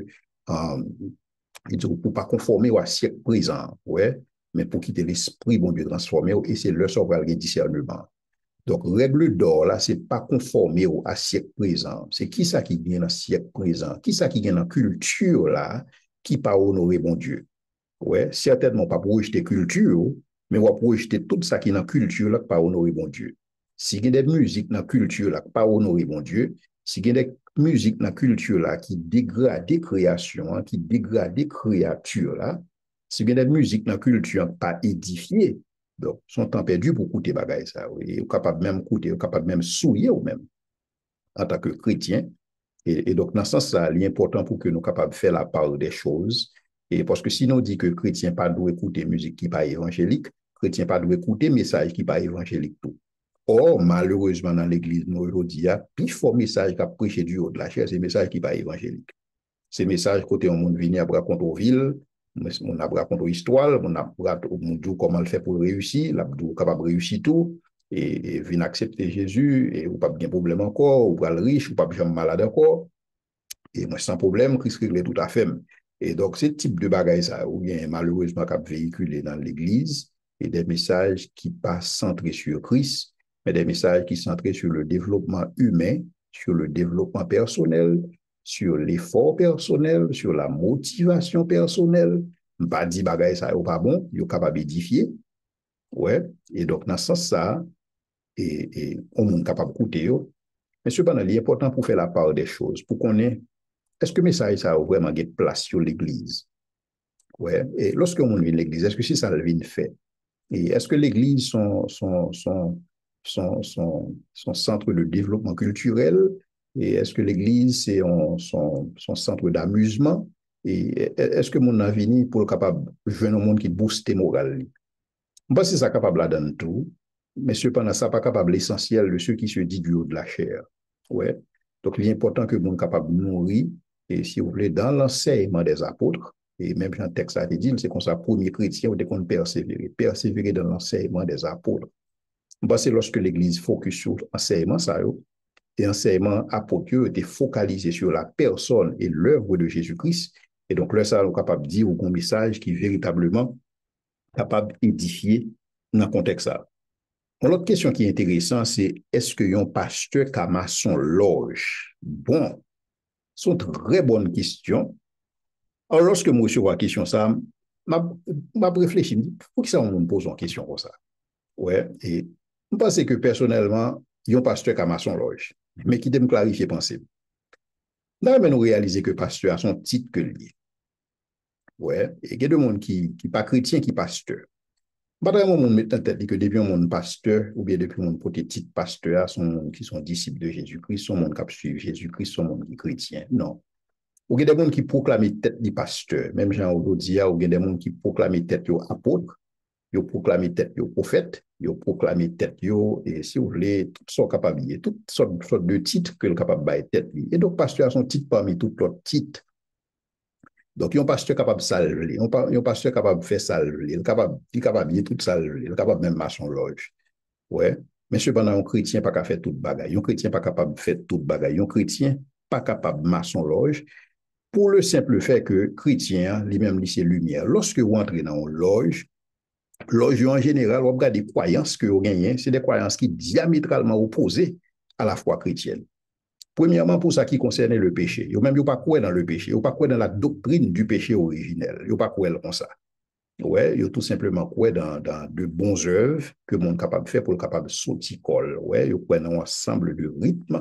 il dit pour ne pas conformer au siècle présent, ouais, mais pour quitter l'esprit, bon Dieu, transformer, et c'est le savoir le discernement. Donc, règle d'or, là, c'est pas conformer au siècle présent. C'est qui ça qui vient dans le siècle présent? Qui ça qui vient dans la culture, là, qui pas honorer bon Dieu? Ouais, certainement pas pour rejeter culture, mais pour rejeter tout ça qui est dans la culture, là, qui pas honorer bon Dieu. Si il y a des musiques dans la culture, là, qui pas honorer bon Dieu, si il y a des musiques dans la culture, là, qui dégradent des créations, hein, qui dégradent des créatures, là, si il y a des musiques dans la culture pas édifiées, donc, son temps perdu pour écouter bagaille ça. Oui. Ou capable même écouter, ou capable même souiller ou même en tant que chrétien. Et donc, dans ce sens-là, il est important pour que nous capables de faire la part des choses. Et parce que si nous dit que chrétien pas doit écouter musique qui pas évangélique, chrétien pas doit écouter message qui pas évangélique tout. Or, malheureusement, dans l'église, nous, aujourd'hui, il y a plus fort message qu'a prêché du haut de la chair, c'est message qui pas évangélique. Ces messages, côté on monde venu à raconter aux villes, on a raconté l'histoire, on a dit comment le faire pour réussir, l'abdou capable de réussir tout, et venir accepter Jésus, et ou pas bien problème encore, ou pas le riche, ou pas bien malade encore, et moi sans problème, Christ réglé tout à fait. Et donc, ce type de bagaille, ça, ou bien malheureusement, cap véhiculé dans l'église, et des messages qui passent centrés sur Christ, mais des messages qui sont centrés sur le développement humain, sur le développement personnel, sur l'effort personnel, sur la motivation personnelle. Pas dit bagaille ça ou pas bon, il est capable d'édifier. Ouais. Et donc, dans ce sens, ça, et on est capable d'écouter. Mais cependant, il est important pour faire la part des choses, pour qu'on ait, est-ce que le message ça a vraiment de place sur l'église? Ouais. Et lorsque on vient de l'église, est-ce que c'est ça le vient fait? Et est-ce que l'église son centre de développement culturel? Et est-ce que l'église, c'est son centre d'amusement? Et est-ce que mon avenir pour le capable de jouer un monde qui booste moral? Bah, c'est ça capable là dans tout, mais cependant, ça pas capable l'essentiel de ceux qui se dit du haut de la chair. Ouais. Donc, il est important que le monde capable de nourrir, et si vous voulez, dans l'enseignement des apôtres, et même Jean texte a dit, c'est qu'on soit premier chrétien, ou qu'on persévérer dans l'enseignement des apôtres. Parce que lorsque l'Église focus sur l'enseignement, ça, et l'enseignement apôtre était focalisé sur la personne et l'œuvre de Jésus-Christ. Et donc là, ça, on est capable de dire un message qui est véritablement capable d'édifier dans le contexte. L'autre question qui est intéressante, c'est est-ce qu'il y a un pasteur qui a son loge? Bon, c'est une très bonne question. Alors, lorsque moi, je vois la question, ça, m'a réfléchi, pourquoi ça, on me pose une question comme ça? Ouais, et je pense que personnellement, il y a un pasteur qui a son loge, mais qui me clarifier pensée. Là, nous réaliser que pasteur a son titre que lui. Ouais, et il y a des gens qui pas chrétien qui pasteur. Pas vraiment mon mettre en tête que depuis mon pasteur ou bien depuis mon titre pasteur qui sont disciples de Jésus-Christ, sont mon qui suivent Jésus-Christ, sont mon qui chrétien. Non. Ou il y a des gens qui proclament tête de pasteur, même Jean aujourd'hui, ou il y a des gens qui proclament tête de apôtre, ils proclament tête de prophète, ils proclament tête de, et si vous voulez, toutes sortes capables, toutes sortes de titres que le capable de tête. Et donc, pasteur a son titre parmi tous les autres titres. Donc, il y a un pasteur capable de salver, il y a un pasteur capable de faire salver, il est capable de tout salver, il est capable même marcher en loge. Ouais. Mais cependant, un chrétien pas capable de faire toute bagaille. Un chrétien pas capable de faire toute bagaille. Un chrétien pas capable de marcher en loge pour le simple fait que chrétien, lui-même, c'est lumière. Lorsque vous entrez dans une loge en général, vous regardez des croyances que vous gagnez, c'est des croyances qui sont diamétralement opposées à la foi chrétienne. Premièrement, pour ça qui concerne le péché. Vous même pas croire dans le péché. Vous pas croire dans la doctrine du péché originel. Vous pas croire comme ça. Ouais, vous tout simplement croire dans de bons œuvres que le monde est capable de faire pour le capable de sortir col. Ouais, vous croire dans un ensemble de rythmes,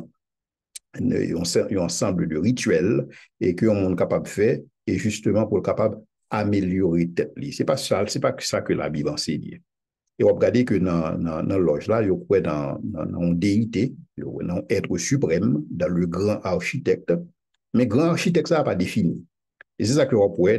un ensemble de rituels et que le monde est capable de faire et justement pour le capable d'améliorer tête. C'est pas ça que la Bible enseigne. Et on regarde que dans loge là, il y a dans une déité, dans être suprême, dans le grand architecte. Mais grand architecte, ça n'a pas défini. Et c'est ça que on pourrait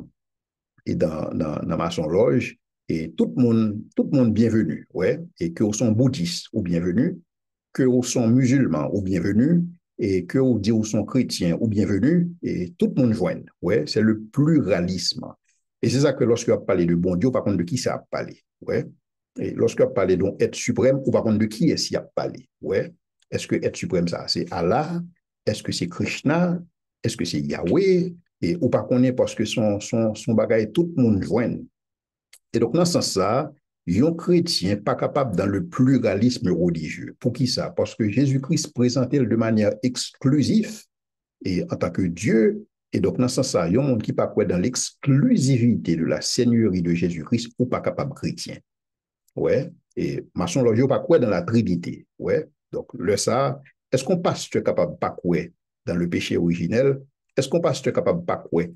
dans maçon loge. Et tout le monde bienvenu, ouais. Et que vous sont bouddhistes ou bienvenus, que vous sont musulmans ou bienvenus, et que vous dites vous sont chrétiens ou bienvenus, et tout le monde joint, ouais. C'est le pluralisme. Et c'est ça que lorsqu'on parle de bon Dieu, par contre, de qui ça a parlé, ouais. Et lorsqu'on parle d'être suprême, ou par contre de qui est-ce qu'il a parlé, ouais. Est-ce que être suprême, ça, c'est Allah? Est-ce que c'est Krishna? Est-ce que c'est Yahweh? Et ou pas qu'on est parce que son bagage, tout le monde joint. Et donc, dans ce sens-là, un chrétien pas capable dans le pluralisme religieux. Pour qui ça? Parce que Jésus-Christ présentait de manière exclusive et en tant que Dieu. Et donc, dans ce sens-là, un monde qui pas quoi dans l'exclusivité de la seigneurie de Jésus-Christ ou pas capable chrétien. Ouais. Et maçon logio pas quoi dans la Trinité. Ouais. Donc, le ça, est-ce qu'on pasteur capable pas quoi dans le péché originel? Est-ce qu'on pasteur capable pas quoi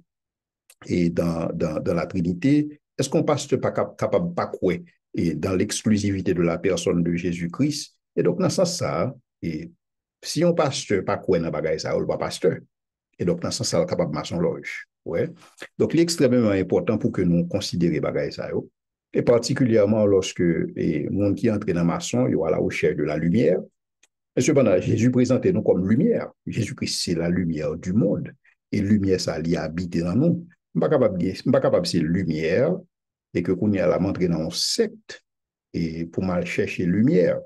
et dans la Trinité? Est-ce qu'on pasteur pas capable pas quoi et dans l'exclusivité de la personne de Jésus-Christ? Et donc, dans ce sens, ça, et si on pasteur pas quoi dans bagaille ça, on pas pasteur. Et donc, dans ce sens, ça, capable de maçon loge. Ouais. Donc, il est extrêmement important pour que nous considérions bagaille ça. Et particulièrement lorsque les gens qui entrent dans maçon, ils sont à la recherche de la lumière. Et cependant, Jésus présentait nous comme lumière. Jésus-Christ, c'est la lumière du monde. Et lumière, ça y habité dans nous. Je ne suis pas capable de c'est lumière et que qu'on y a la montré dans un secte et pour mal chercher lumière.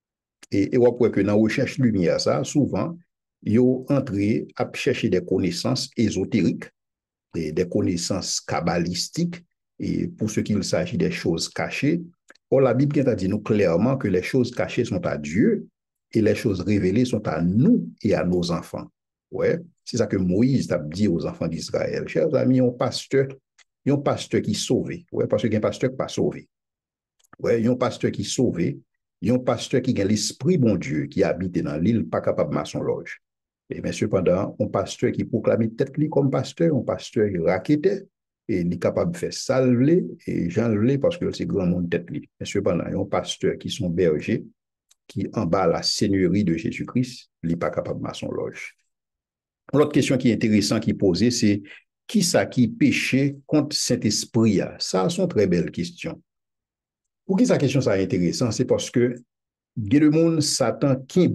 Et on voit que dans la recherche lumière, ça, souvent, ils ont entré à chercher des connaissances ésotériques et des connaissances kabbalistiques et pour ce qu'il s'agit des choses cachées. Or, la Bible a dit nous clairement que les choses cachées sont à Dieu et les choses révélées sont à nous et à nos enfants. Ouais, c'est ça que Moïse a dit aux enfants d'Israël. Chers amis, il y a un pasteur qui est sauvé. Ouais, parce qu'il y a un pasteur qui n'est pas sauvé. Ouais, il y a un pasteur qui est sauvé. Il y a un pasteur qui a l'esprit bon Dieu qui habite dans l'île, pas capable de son loge. Et mais cependant, un pasteur qui proclame tête li comme pasteur, un pasteur qui raquette, et il est capable de faire salver et j'enlever parce que c'est grand monde tête li. Mais cependant, il y a un pasteur qui sont bergers, qui en bas la seigneurie de Jésus-Christ, il n'est pas capable de son loge. L'autre question qui est intéressante qui est posée, c'est qui ça qui péché contre Saint-Esprit? Ça, c'est une très belle question. Pour qui sa question ça est intéressant, c'est parce que le monde Satan qui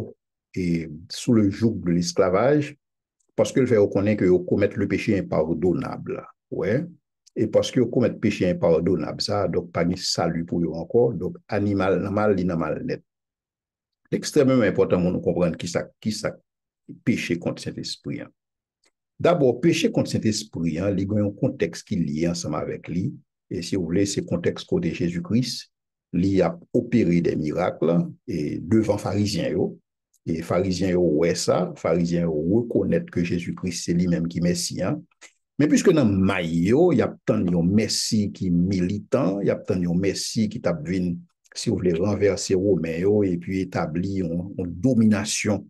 et sous le joug de l'esclavage parce que le fait reconnaître que commettre le péché impardonnable. ouais, et parce que commet péché impardonnable, ça, donc pas de salut pour eux encore, donc animal, normal, mal net. C'est extrêmement important pour nous comprendre qui ça péché contre Saint-Esprit. Hein. D'abord, péché contre Saint-Esprit, hein, il y a un contexte qui est lié ensemble avec lui. Et si vous voulez, c'est le contexte côté Jésus-Christ. Il a opéré des miracles et devant pharisiens. Et pharisiens, ouais, ça, pharisiens reconnaissent que Jésus-Christ, c'est lui-même qui est Messie. Hein. Mais puisque dans Maïo, il y a tant de Messie qui est militant, il y a tant de Messie qui t'a vu, si vous voulez, renverser Romain et puis établir une domination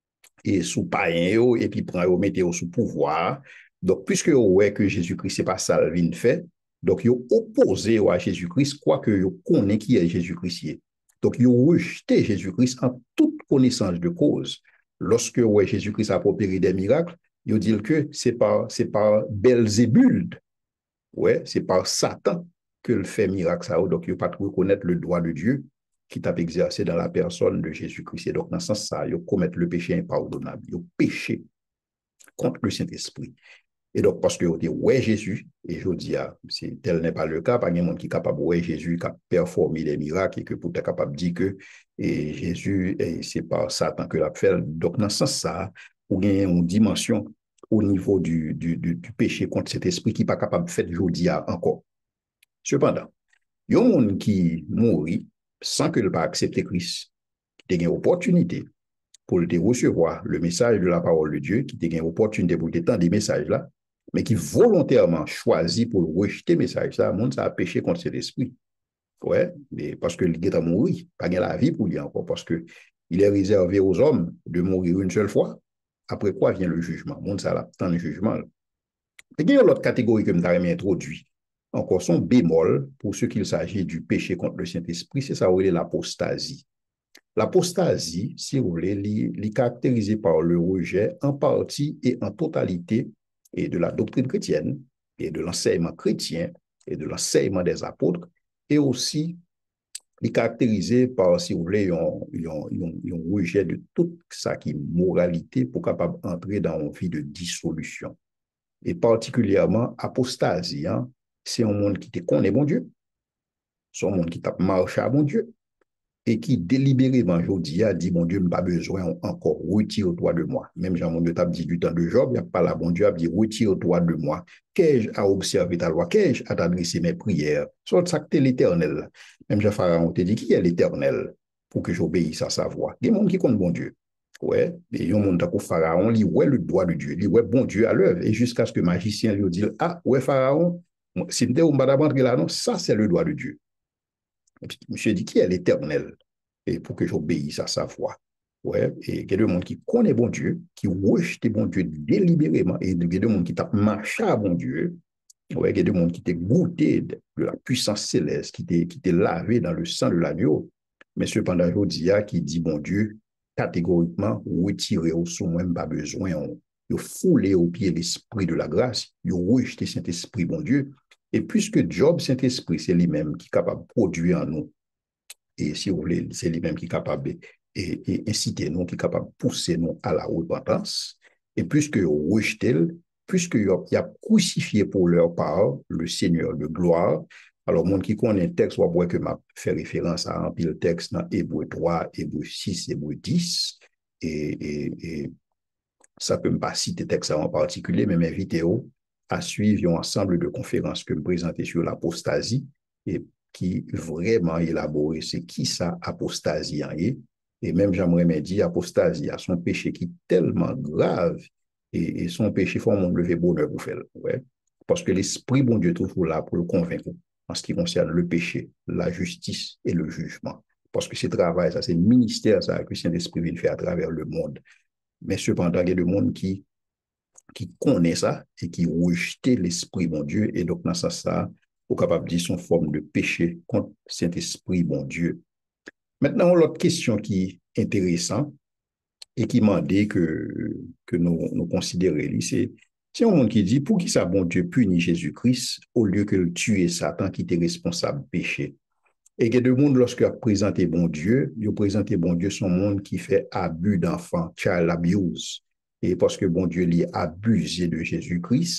et sous païen et puis prend mettre sous pouvoir. Donc, puisque ouais que Jésus-Christ, c'est pas ça le vin fait, donc ils opposé à Jésus-Christ, quoique ils connaissent qui est Jésus-Christ. Donc, ils ont rejeté Jésus-Christ en toute connaissance de cause. Lorsque ouais, Jésus-Christ a opéré des miracles, ils disent que c'est par Belzébul, ouais, c'est par Satan que le fait miracle ça. Donc, il ne pas reconnaître le droit de Dieu qui t'a exercé dans la personne de Jésus-Christ. Et donc, dans ce sens, ça, ils commettent le péché impardonnable. Ils péché contre le Saint-Esprit. Et donc, parce que vous dites, ouais, Jésus, et je dis, tel n'est pas le cas, pas de monde qui est capable, ouais, Jésus, qui a performé des miracles et que pour être capable de dire que et Jésus, c'est pas Satan que l'a fait. Donc, dans ce sens, ça, vous avez une dimension au niveau du péché contre cet esprit qui n'est pas capable de faire aujourd'hui encore. Cependant, il y a un monde qui mourit sans que ne pas accepter Christ, qui a une opportunité pour le recevoir le message de la parole de Dieu, qui a une opportunité pour étendre des messages-là, mais qui volontairement choisit pour rejeter le message-là, le monde ça a péché contre cet esprit. Ouais, mais parce que il est mort, pas la vie pour lui encore, parce que il est réservé aux hommes de mourir une seule fois. Après quoi vient le jugement? Le monde ça a tant de jugement. Et il y a l'autre catégorie que je m'ai introduit. Encore son bémol, pour ce qu'il s'agit du péché contre le Saint-Esprit, c'est ça où il est l'apostasie. L'apostasie, si vous voulez, est caractérisée par le rejet en partie et en totalité et de la doctrine chrétienne et de l'enseignement chrétien et de l'enseignement des apôtres et aussi est caractérisée par, si vous voulez, un rejet de toute ça qui est moralité pour capable d'entrer dans une vie de dissolution. Et particulièrement, apostasie, hein, c'est un monde qui te connaît bon Dieu, c'est un monde qui t'a marché à bon Dieu, et qui délibérément, aujourd'hui, a dit, mon Dieu, n'a pas besoin encore, retire-toi de moi. Même Jean, mon Dieu, t'a dit du temps de Job, il n'y a pas là, mon Dieu, a dit, retire-toi de moi. Qu'ai-je à observer ta loi? Qu'ai-je à t'adresser mes prières? Soit ça que t'es l'éternel. Même Jean Pharaon te dit, qui est l'éternel pour que j'obéisse à sa voix? Il y a des gens qui comptent bon Dieu. Ouais, et il y a un monde qui Pharaon, il ouais le doigt de Dieu, il ouais bon Dieu à l'œuvre. Et jusqu'à ce que le magicien lui dise, ah, ouais, Pharaon, si tu es là, non, ça, c'est le doigt de Dieu. Monsieur dit qui est l'éternel et pour que j'obéisse à sa voix. Ouais, et il y a des gens qui connaissent bon Dieu, qui rejettent bon Dieu délibérément, et il y a des gens qui tapent marché à bon Dieu. Ouais, il y a des gens qui t'ont goûté de la puissance céleste, qui t'ont lavé dans le sang de l'agneau. Mais cependant, je dis qui dit bon Dieu, catégoriquement, retirez au sous même pas besoin, il foulé au pied l'esprit de la grâce, il rejeté Saint-Esprit, bon Dieu. Et puisque Job, Saint-Esprit, c'est lui-même qui est capable de produire en nous, et si vous voulez, c'est lui-même qui est capable et inciter nous, qui est capable de pousser nous à la repentance, et puisque rejeté, puisqu'il a crucifié pour leur part le Seigneur de gloire, alors, monde qui connaît un texte, on voit que m'a fait référence à un pile texte dans Hébreu 3, Hébreu 6, Hébreu 10, et ça peut me pas citer texte en particulier, mais m'inviter à suivre un ensemble de conférences que me présenter sur l'apostasie et qui vraiment élaboré c'est qui ça apostasie est. Et même j'aimerais me dire apostasie a son péché qui est tellement grave et son péché faut mon lever bonheur pour faire. Ouais. Parce que l'esprit bon Dieu est toujours là pour le convaincre en ce qui concerne le péché, la justice et le jugement. Parce que c'est travail, ça c'est le ministère ça, que le Saint-Esprit vient faire à travers le monde. Mais cependant, il y a des gens qui connaît ça et qui rejette l'esprit bon Dieu. Et donc, dans ça, on est capable de dire son forme de péché contre Saint-Esprit bon Dieu. Maintenant, l'autre question qui est intéressante et qui m'a dit que nous considérions, c'est un monde qui dit, pour qui ça bon Dieu punit Jésus-Christ au lieu que le tuer Satan qui était responsable de péché. Et il y a des gens, lorsqu'ils ont présenté bon Dieu, ils ont présenté bon Dieu son monde qui fait abus d'enfants, child abuse. Et parce que bon Dieu lui a abusé de Jésus-Christ,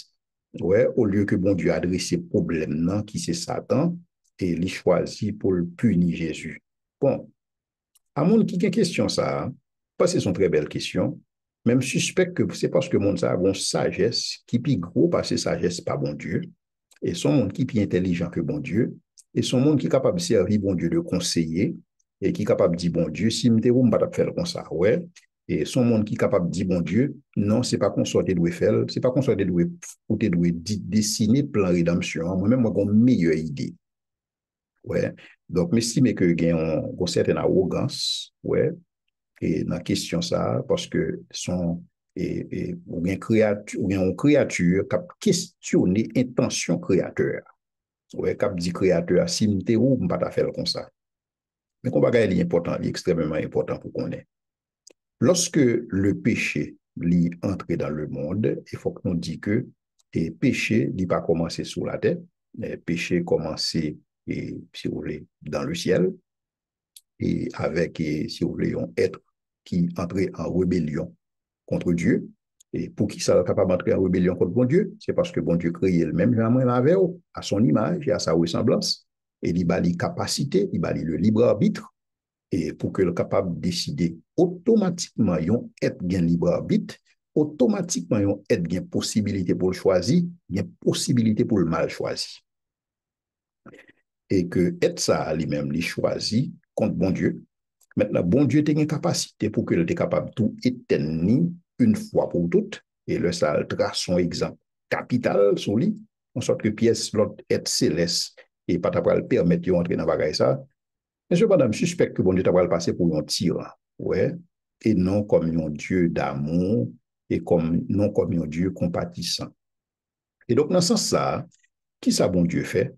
Ouais, au lieu que bon Dieu adresse problème non, qui c'est Satan, et il choisit pour le punir Jésus. Bon, à mon qui a question ça, parce que c'est une très belle question, même suspect que c'est parce que mon ça a une sagesse qui plus gros parce que sagesse pas bon Dieu, et son monde qui plus intelligent que bon Dieu, et son monde qui est capable de servir bon Dieu de conseiller, et qui est capable de dire bon Dieu, si m'te ou m'pas faire comme ça, ouais, et son monde qui est capable de dire bon Dieu, non, c'est pas qu'on soit doit faire, c'est pas qu'on soit doit ou te doit dessiner plan rédemption, moi-même, moi, j'ai une meilleure idée. Ouais. Donc, m'estime que il y a une certaine arrogance, ouais, et dans la question ça, parce que son, ou bien créature, ou bien une créature qui a questionné intention créateur. Ouais, qui a dit créateur, si m'te ou m'pas faire comme ça. Mais qu'on bagage est important, il est extrêmement important pour qu'on ait. Lorsque le péché lui entre dans le monde, il faut qu'on dise que le péché n'est pas commencé sous la terre, le péché commencé, et, si vous voulez, dans le ciel, et avec, et, si vous voulez, un être qui entrait en rébellion contre Dieu. Et pour qui ça est capable d'entrer en rébellion contre bon Dieu, c'est parce que bon Dieu créé le même jamais avec à son image et à sa ressemblance. Et il a les capacités, il a le libre arbitre, et pour que le capable de décider automatiquement, yon être gain libre arbitre, automatiquement, yon être gain possibilité pour le choisir, gain possibilité pour le mal choisi. Et que être ça lui-même, lui choisi contre bon Dieu. Maintenant, bon Dieu a une capacité pour que le capable de tout éteindre une fois pour toutes. Et le ça trace son exemple capital sur lui, en sorte que pièce l'autre être céleste et pas le permettre d'entrer dans bagaille ça. Mais cependant, je suspecte que bon Dieu t'a le passer pour un tyran, ouais, et non comme un Dieu d'amour, et comme, non comme un Dieu compatissant. Et donc, dans ce sens-là, qui ça bon Dieu fait?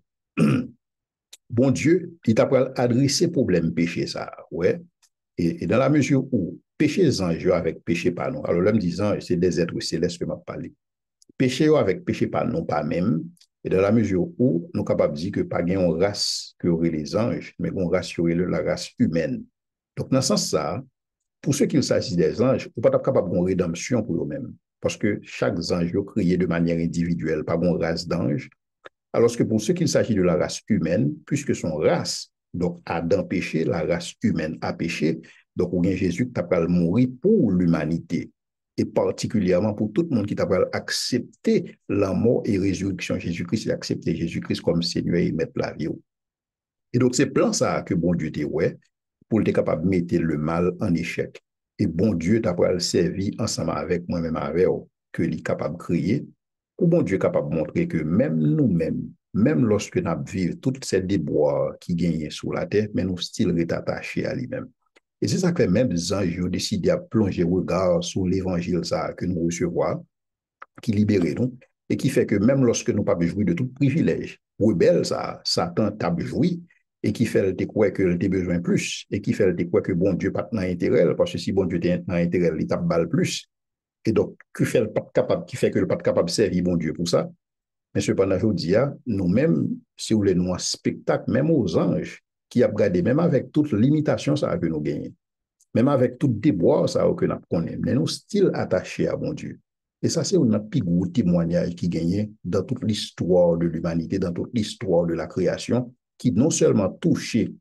Bon Dieu, il t'a adressé problème péché ça, ouais. Et dans la mesure où péché ange avec péché pas non, alors là, me disant, c'est des êtres célestes que m'a parlé. Péché avec péché pas non, pas même. Et dans la mesure où nous sommes capables de dire que pas une race que aurait les anges, mais une race qui aurait la race humaine. Donc, dans ce sens-là, pour ceux qu'il s'agit des anges, vous n'êtes pas capable de rédemption pour eux-mêmes. Parce que chaque ange est créé de manière individuelle, pas une race d'ange. Alors que pour ceux qu'il s'agit de la race humaine, puisque son race, donc Adam péché, la race humaine a péché, donc ou bien Jésus qui t'a mourir pour l'humanité, et particulièrement pour tout le monde qui t'a accepté la mort et résurrection de Jésus-Christ, et accepté Jésus-Christ comme Seigneur et Maître la vie. Et donc c'est plan ça que bon Dieu t'a ouais, pour être capable de mettre le mal en échec. Et bon Dieu t'a servi ensemble avec moi-même avec eux, que il est capable de créer, ou bon Dieu est capable de montrer que même nous-mêmes, même lorsque nous vivons toutes ces déboires qui gagnent sur la terre, mais nous still attachés à lui-même. Et c'est ça que même les anges ont décidé à plonger regard sur l'évangile ça que nous recevons, qui libère nous, et qui fait que même lorsque nous pas jouir de tout privilège, rebelle ça, Satan t'a joui, et qui fait le quoi que tu besoin plus, et qui fait le quoi que bon Dieu pas dans intérêt, parce que si bon Dieu t'a dans intérêt, il t'a balle plus. Et donc, qui fait le pas capable, qui fait que le pas capable de servir bon Dieu pour ça. Mais cependant, je vous dis, nous-mêmes, si vous voulez, nous un spectacle, même aux anges, qui a regardé, même avec toute limitation, ça que nous gagnons, même avec tout déboire, ça que nous connaissons, mais nous still attachés à bon Dieu. Et ça, c'est un plus gros témoignage qui gagnait dans toute l'histoire de l'humanité, dans toute l'histoire de la création, qui non seulement touchait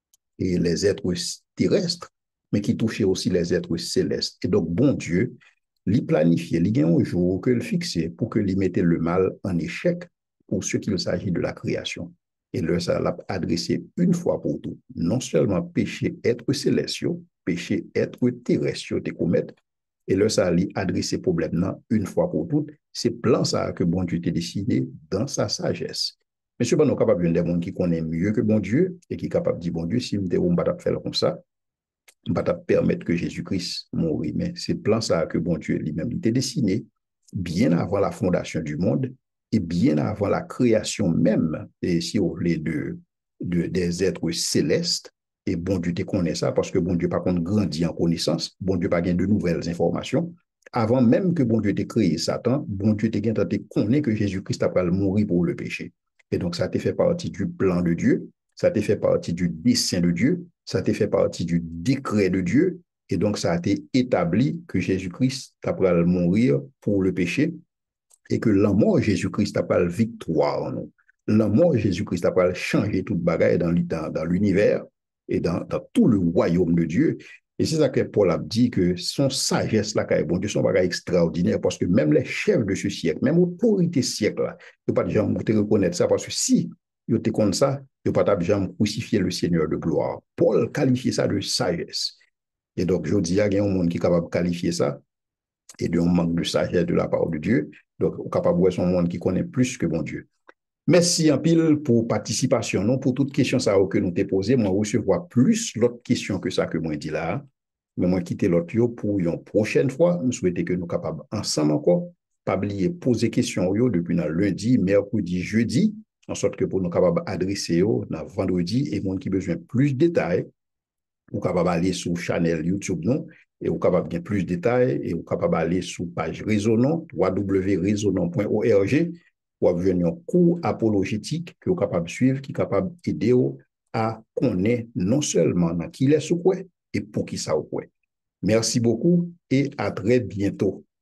les êtres terrestres, mais qui touchait aussi les êtres célestes. Et donc, bon Dieu, l'y planifier, l'y gagne un jour que le fixer pour que l'y mette le mal en échec pour ce qu'il s'agit de la création. Et là, ça l'a adressé une fois pour toutes. Non seulement péché être célestiaux, péché être terrestriaux, te commettre, et là, ça l'a adressé problème là une fois pour toutes. C'est plan ça que bon Dieu t'a décidé dans sa sagesse. Mais cependant, nous sommes capables de monde qui connaît mieux que bon Dieu et qui est capable de dire, bon Dieu, si je ne pas faire comme ça, je ne pas permettre que Jésus-Christ mourre. Mais c'est plan ça que bon Dieu lui-même t'a dessiné bien avant la fondation du monde et bien avant la création même, et si vous voulez, des êtres célestes. Et bon Dieu te connaît ça parce que bon Dieu, par contre, grandit en connaissance. Bon Dieu, pas gain de nouvelles informations. Avant même que bon Dieu t'ait créé Satan, bon Dieu te connaît que Jésus-Christ a pas mourir pour le péché. Et donc, ça te fait partie du plan de Dieu, ça te fait partie du dessein de Dieu, ça te fait partie du décret de Dieu. Et donc, ça a été établi que Jésus-Christ a pas mourir pour le péché. et que l'amour de Jésus-Christ a pas le victoire en nous. L'amour de Jésus-Christ a pas changer toute bagaille dans l'univers et dans tout le royaume de Dieu. Et c'est ça que Paul a dit que son sagesse là, bon Dieu, son bagage extraordinaire parce que même les chefs de ce siècle, même l'autorité siècle là, ils pas déjà reconnaître ça parce que si ils étaient comme ça, ils pas jamais crucifier le Seigneur de gloire. Paul qualifiait ça de sagesse. Et donc, je dis, il y a un monde qui est capable de qualifier ça et d'un manque de sagesse de la part de Dieu. Donc, on est capable de voir son monde qui connaît plus que bon Dieu. Merci en pile pour participation. Non, pour toute question ça que nous t'ai posé, moi recevoir plus l'autre question que ça que moi dit là. Mais moi quitter l'autre pour une prochaine fois. Nous souhaitons que nous capables ensemble encore, pas oublier poser question depuis lundi, mercredi, jeudi, en sorte que pour nous capables adresser dans vendredi et monde qui besoin plus de détails, ou capable aller sur channel YouTube non et ou capable bien plus de détails et ou capable aller sur page Résonant www.resonant.org pour avoir un cours apologétique que vous capable suivre qui capable aider à connaître non seulement dans qui est sous quoi et pour qui ça ou quoi. Merci beaucoup et à très bientôt.